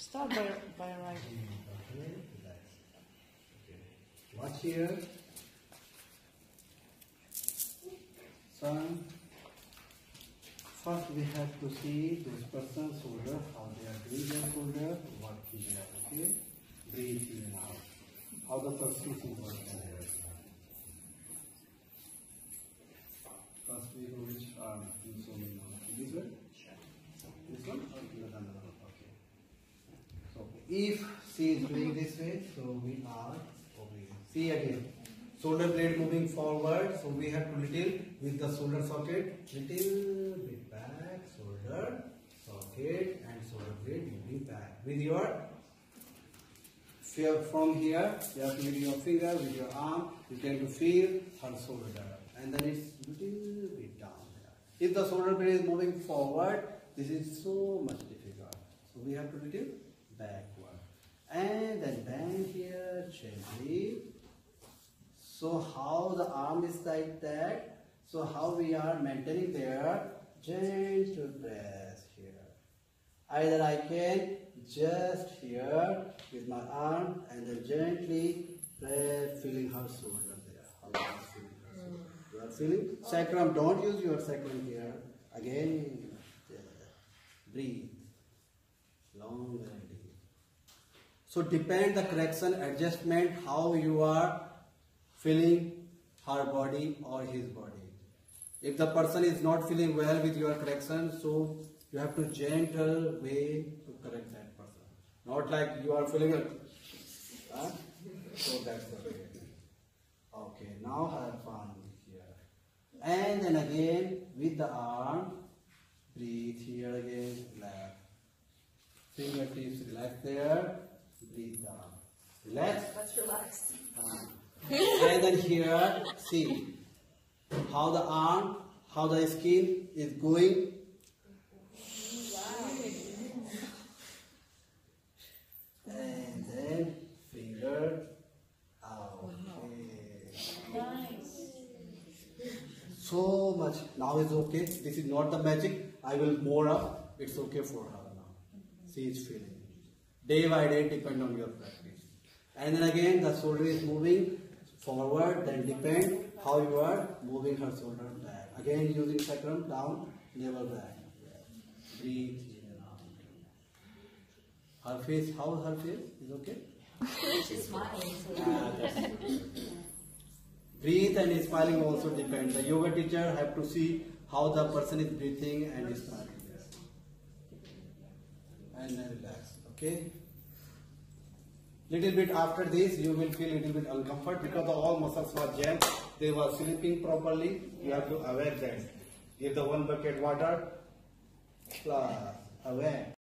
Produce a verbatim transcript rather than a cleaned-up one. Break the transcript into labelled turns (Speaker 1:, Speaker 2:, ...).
Speaker 1: Start by, by right.
Speaker 2: Okay, relax. Okay. Watch here. Son. First we have to see this person's shoulder, how they are doing their shoulder, working there, okay? Breathe in and out. How the person is working there. First we go which arm? This one. This one? This one? Or another one? Okay. So if she is doing this way, so we are over here. See again. Shoulder blade moving forward, so we have to little with the shoulder socket, little bit back, shoulder socket and shoulder blade moving back. With your from here, you have to with your finger, with your arm, you tend to feel her shoulder, and then it's little bit down here. If the shoulder blade is moving forward, this is so much difficult. So we have to little backward, and then bend here gently. So how the arm is like that, so how we are maintaining there, gentle press here. Either I can just here with my arm and then gently press, feeling her shoulder there. How I am feeling her shoulder. You are feeling? Sacrum, don't use your sacrum here. Again, there. Breathe. Long and deep. So depend the correction, adjustment, how you are feeling her body or his body. If the person is not feeling well with your correction, so you have to gentle way to correct that person. Not like you are feeling it. Huh? So that's the way. Okay, now have fun here. And then again with the arm, breathe here again, relax. Fingertips relax there, breathe down. Relax.
Speaker 1: Let's relax.
Speaker 2: Uh, and then here, see how the arm, how the skin is going. And then finger out. Okay.
Speaker 1: Nice.
Speaker 2: So much. Now is okay. This is not the magic. I will more up. It's okay for her now. She is feeling. Day by day depend on your practice. And then again the shoulder is moving forward, then depend how you are moving her shoulder back. Again using sacrum down, navel back. Breathe in and out. Her face, how her face? Is okay?
Speaker 1: She's smiling.
Speaker 2: Ah, that's good. Breathe and smiling also depends. The yoga teacher have to see how the person is breathing and smiling. And then relax. Okay? Little bit after this, you will feel little bit uncomfort because the all muscles were jammed. They were sleeping properly. You have to awake them. Give the one bucket water. Plus awake.